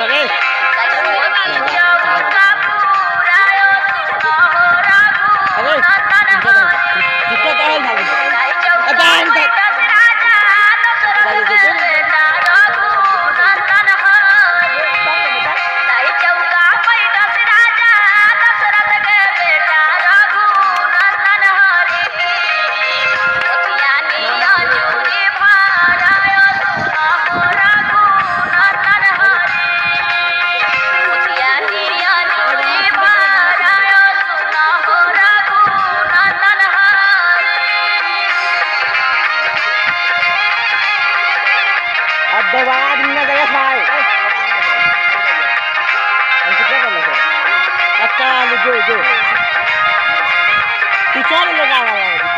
रे अरे दिक्कत है दोबारा आदमी ना गया भाई कितना कर लेते अच्छा जो तू चल लगा रहा है तू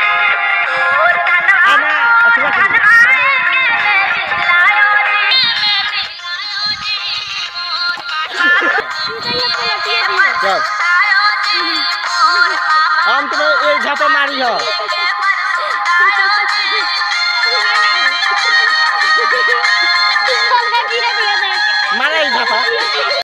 आना अच्छा चल हम तुम्हें एक झापा मारी हो मारा ही झापा